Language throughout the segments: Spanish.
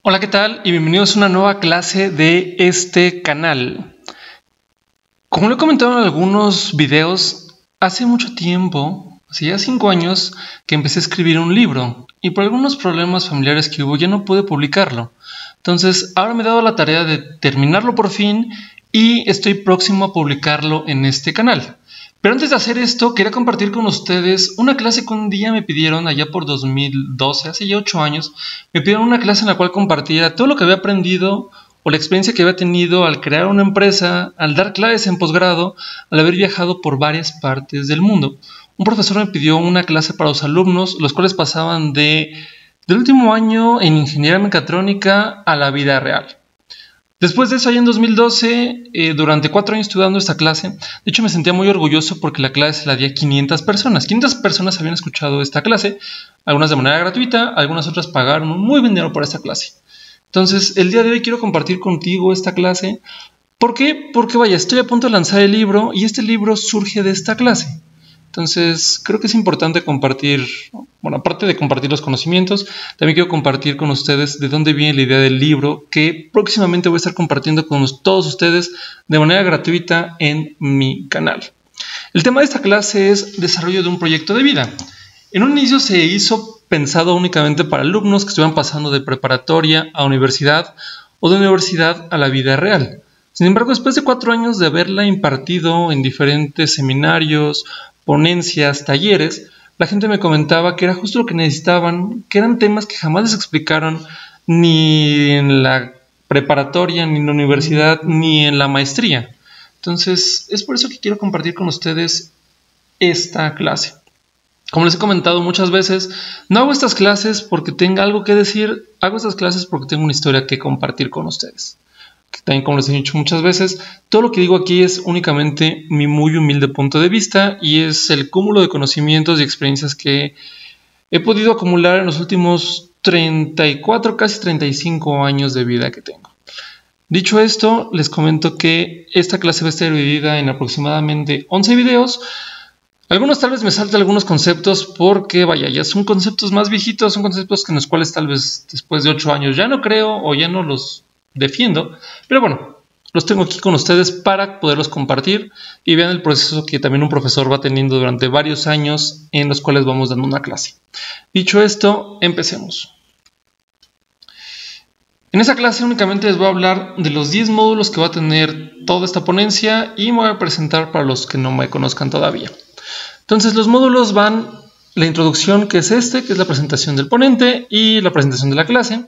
Hola, ¿qué tal? Y bienvenidos a una nueva clase de este canal. Como lo he comentado en algunos videos, hace mucho tiempo, hace ya 5 años, que empecé a escribir un libro y por algunos problemas familiares que hubo ya no pude publicarlo. Entonces, ahora me he dado la tarea de terminarlo por fin y estoy próximo a publicarlo en este canal. Pero antes de hacer esto, quería compartir con ustedes una clase que un día me pidieron allá por 2012, hace ya 8 años. Me pidieron una clase en la cual compartía todo lo que había aprendido o la experiencia que había tenido al crear una empresa, al dar clases en posgrado, al haber viajado por varias partes del mundo. Un profesor me pidió una clase para los alumnos, los cuales pasaban del último año en ingeniería mecatrónica a la vida real. Después de eso, allá en 2012, durante 4 años estuve dando esta clase. De hecho, me sentía muy orgulloso porque la clase la di a 500 personas. 500 personas habían escuchado esta clase, algunas de manera gratuita, algunas otras pagaron un muy buen dinero por esta clase. Entonces, el día de hoy quiero compartir contigo esta clase. ¿Por qué? Porque vaya, estoy a punto de lanzar el libro y este libro surge de esta clase. Entonces, creo que es importante compartir, bueno, aparte de compartir los conocimientos, también quiero compartir con ustedes de dónde viene la idea del libro que próximamente voy a estar compartiendo con todos ustedes de manera gratuita en mi canal. El tema de esta clase es desarrollo de un proyecto de vida. En un inicio se hizo pensado únicamente para alumnos que estuvieran pasando de preparatoria a universidad o de universidad a la vida real. Sin embargo, después de 4 años de haberla impartido en diferentes seminarios, ponencias, talleres, la gente me comentaba que era justo lo que necesitaban, que eran temas que jamás les explicaron ni en la preparatoria, ni en la universidad, ni en la maestría. Entonces, es por eso que quiero compartir con ustedes esta clase. Como les he comentado muchas veces, no hago estas clases porque tenga algo que decir, hago estas clases porque tengo una historia que compartir con ustedes. También, como les he dicho muchas veces, todo lo que digo aquí es únicamente mi muy humilde punto de vista y es el cúmulo de conocimientos y experiencias que he podido acumular en los últimos 34, casi 35 años de vida que tengo. Dicho esto, les comento que esta clase va a estar dividida en aproximadamente 11 videos. Algunos tal vez me salten algunos conceptos porque, vaya, ya son conceptos más viejitos, son conceptos en los cuales tal vez después de 8 años ya no creo o ya no los defiendo, pero bueno, los tengo aquí con ustedes para poderlos compartir y vean el proceso que también un profesor va teniendo durante varios años en los cuales vamos dando una clase. Dicho esto, empecemos. En esta clase únicamente les voy a hablar de los 10 módulos que va a tener toda esta ponencia y me voy a presentar para los que no me conozcan todavía. Entonces, los módulos van la introducción, que es que es la presentación del ponente y la presentación de la clase.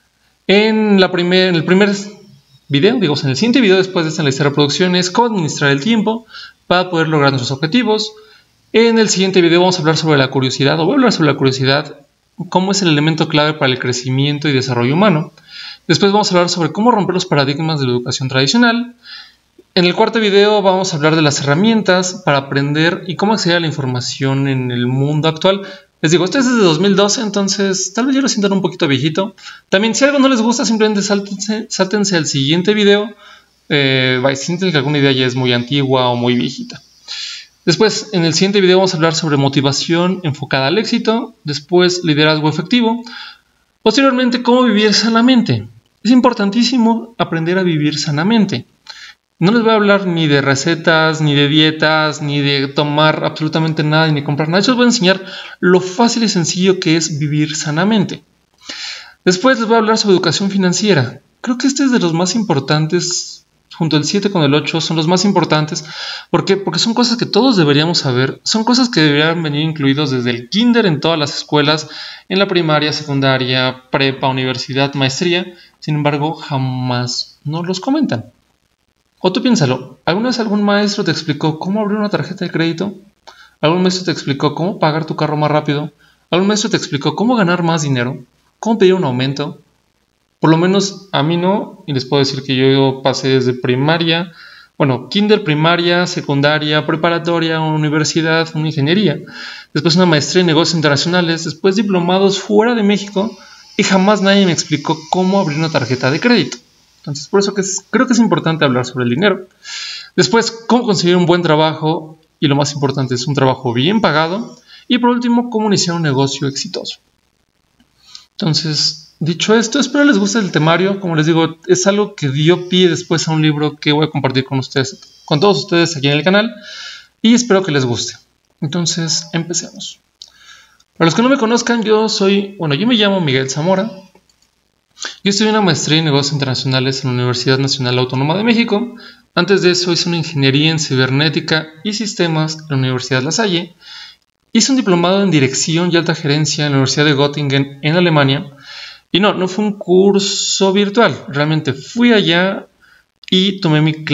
En el primer video, digamos en el siguiente video después de esta lista de reproducción, es cómo administrar el tiempo para poder lograr nuestros objetivos. En el siguiente video vamos a hablar sobre la curiosidad, o voy a hablar sobre la curiosidad, cómo es el elemento clave para el crecimiento y desarrollo humano. Después vamos a hablar sobre cómo romper los paradigmas de la educación tradicional. En el cuarto video vamos a hablar de las herramientas para aprender y cómo acceder a la información en el mundo actual. Les digo, esto es desde 2012, entonces tal vez ya lo sientan un poquito viejito. También, si algo no les gusta, simplemente sáltense al siguiente video. Sienten que alguna idea ya es muy antigua o muy viejita. Después, en el siguiente video vamos a hablar sobre motivación enfocada al éxito. Después, liderazgo efectivo. Posteriormente, cómo vivir sanamente. Es importantísimo aprender a vivir sanamente. No les voy a hablar ni de recetas, ni de dietas, ni de tomar absolutamente nada, ni de comprar nada. Yo les voy a enseñar lo fácil y sencillo que es vivir sanamente. Después les voy a hablar sobre educación financiera. Creo que este es de los más importantes, junto al 7 con el 8, son los más importantes. ¿Por qué? Porque son cosas que todos deberíamos saber. Son cosas que deberían venir incluidos desde el kinder en todas las escuelas, en la primaria, secundaria, prepa, universidad, maestría. Sin embargo, jamás nos los comentan. O tú piénsalo, ¿alguna vez algún maestro te explicó cómo abrir una tarjeta de crédito? ¿Algún maestro te explicó cómo pagar tu carro más rápido? ¿Algún maestro te explicó cómo ganar más dinero? ¿Cómo pedir un aumento? Por lo menos a mí no, y les puedo decir que yo pasé desde primaria, kinder, primaria, secundaria, preparatoria, universidad, una ingeniería, después una maestría en negocios internacionales, después diplomados fuera de México, y jamás nadie me explicó cómo abrir una tarjeta de crédito. Entonces, por eso creo que es importante hablar sobre el dinero. Después, cómo conseguir un buen trabajo, y lo más importante es un trabajo bien pagado. Y por último, cómo iniciar un negocio exitoso. Entonces, Dicho esto, espero les guste el temario. Como les digo, es algo que dio pie después a un libro que voy a compartir con ustedes, con todos ustedes aquí en el canal, y espero que les guste. Entonces, empecemos. Para los que no me conozcan, yo me llamo Miguel Zamora. Yo estudié una maestría en negocios internacionales en la Universidad Nacional Autónoma de México. Antes de eso hice una ingeniería en cibernética y sistemas en la Universidad La Salle. Hice un diplomado en dirección y alta gerencia en la Universidad de Göttingen en Alemania. Y no fue un curso virtual. Realmente fui allá y tomé mi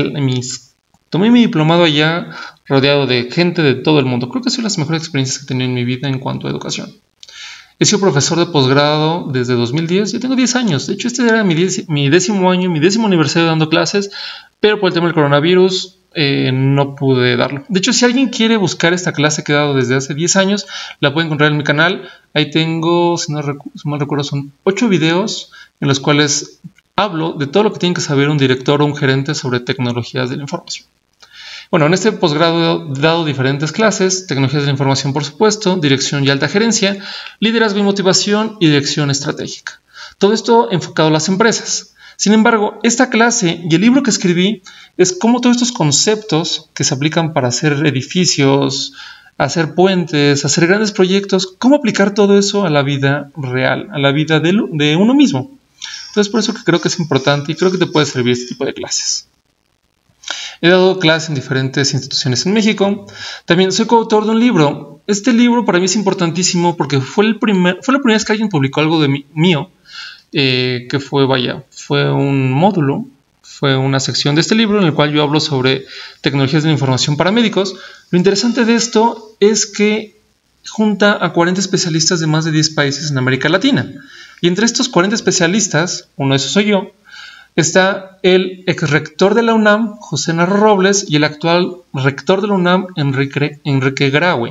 diplomado allá rodeado de gente de todo el mundo. Creo que son las mejores experiencias que he tenido en mi vida en cuanto a educación. He sido profesor de posgrado desde 2010. Yo tengo 10 años. De hecho, este era mi décimo año, mi décimo aniversario dando clases, pero por el tema del coronavirus no pude darlo. De hecho, si alguien quiere buscar esta clase que he dado desde hace 10 años, la puede encontrar en mi canal. Ahí tengo, si mal recuerdo, son 8 videos en los cuales hablo de todo lo que tiene que saber un director o un gerente sobre tecnologías de la información. Bueno, en este posgrado he dado diferentes clases: tecnologías de la información, por supuesto, dirección y alta gerencia, liderazgo y motivación y dirección estratégica. Todo esto enfocado a las empresas. Sin embargo, esta clase y el libro que escribí es cómo todos estos conceptos que se aplican para hacer edificios, hacer puentes, hacer grandes proyectos, cómo aplicar todo eso a la vida real, a la vida de uno mismo. Entonces, por eso que creo que es importante y creo que te puede servir este tipo de clases. He dado clases en diferentes instituciones en México. También soy coautor de un libro. Este libro para mí es importantísimo porque fue la primera vez que alguien publicó algo de mío, que fue un módulo, fue una sección de este libro en el cual yo hablo sobre tecnologías de la información para médicos. Lo interesante de esto es que junta a 40 especialistas de más de 10 países en América Latina. Y entre estos 40 especialistas, uno de esos soy yo, está el ex rector de la UNAM, José Narro Robles, y el actual rector de la UNAM, Enrique Graue.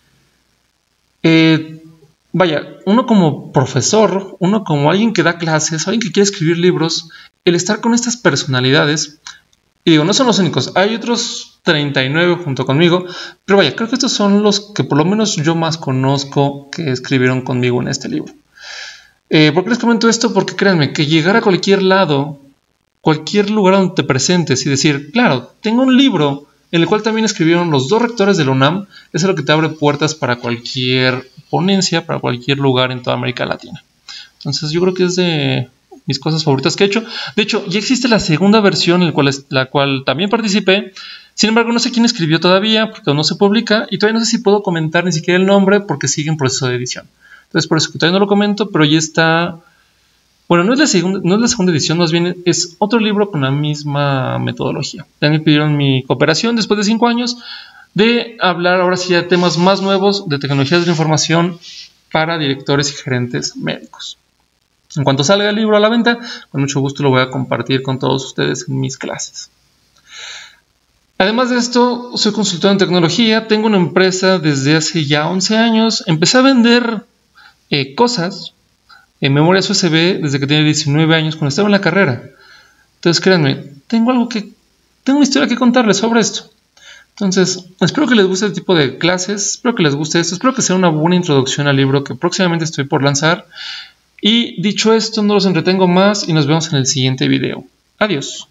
Uno como profesor, uno como alguien que da clases, alguien que quiere escribir libros, el estar con estas personalidades, y digo, no son los únicos, hay otros 39 junto conmigo, pero creo que estos son los que por lo menos yo más conozco que escribieron conmigo en este libro. ¿Por qué les comento esto? Porque créanme, que llegar a cualquier lado, cualquier lugar donde te presentes y decir, claro, tengo un libro en el cual también escribieron los dos rectores de la UNAM, es lo que te abre puertas para cualquier ponencia, para cualquier lugar en toda América Latina. Entonces yo creo que es de mis cosas favoritas que he hecho. De hecho, ya existe la segunda versión en la cual también participé. Sin embargo, no sé quién escribió todavía porque aún no se publica y todavía no sé si puedo comentar ni siquiera el nombre porque sigue en proceso de edición. Entonces por eso que todavía no lo comento, pero ya está. Bueno, no es la segunda edición, más bien es otro libro con la misma metodología. Ya me pidieron mi cooperación después de 5 años de hablar ahora sí de temas más nuevos de tecnologías de la información para directores y gerentes médicos. En cuanto salga el libro a la venta, con mucho gusto lo voy a compartir con todos ustedes en mis clases. Además de esto, soy consultor en tecnología, tengo una empresa desde hace ya 11 años. Empecé a vender cosas en memorias USB desde que tenía 19 años, cuando estaba en la carrera. Entonces, créanme, tengo una historia que contarles sobre esto. Entonces, espero que les guste este tipo de clases, espero que les guste esto, espero que sea una buena introducción al libro que próximamente estoy por lanzar. Y dicho esto, no los entretengo más y nos vemos en el siguiente video. Adiós.